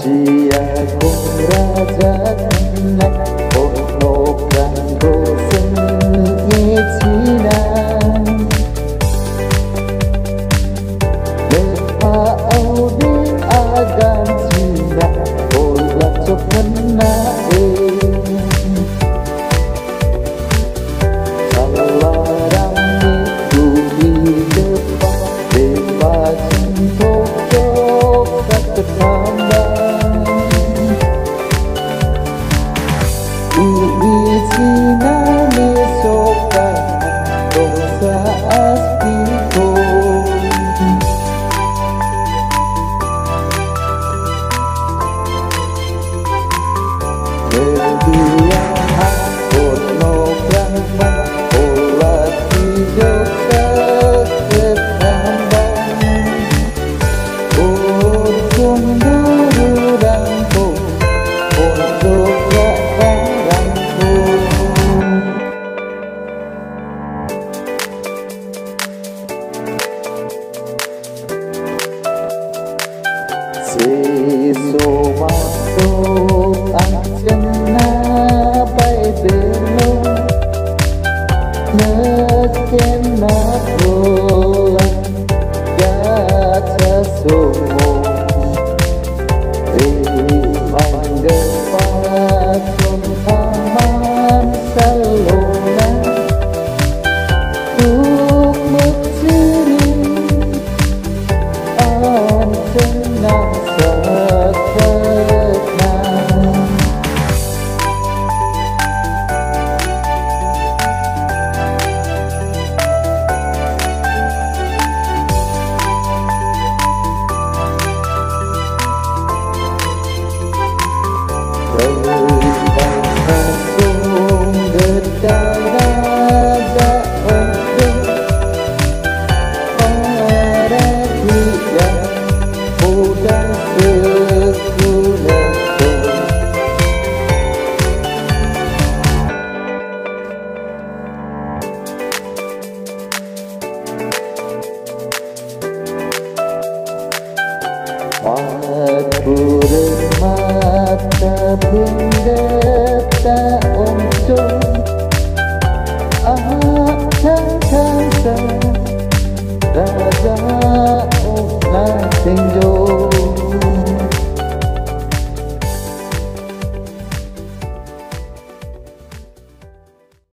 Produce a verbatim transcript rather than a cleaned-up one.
Sia raja kenai ono kanggo sengi cina lepa audi agan cina ola cok kenai salarang itu di depan lepa cintok cok ketambah Uizina mesoka dosa aspiko Ledia hakot no krangman ola tijo ketambang Urkung dururangko untuk Seso masuk anjena bai belo Neken makola Gaca somo Rimang gepatun aman salona Tuk menciri Anjena Bangsa sung gedang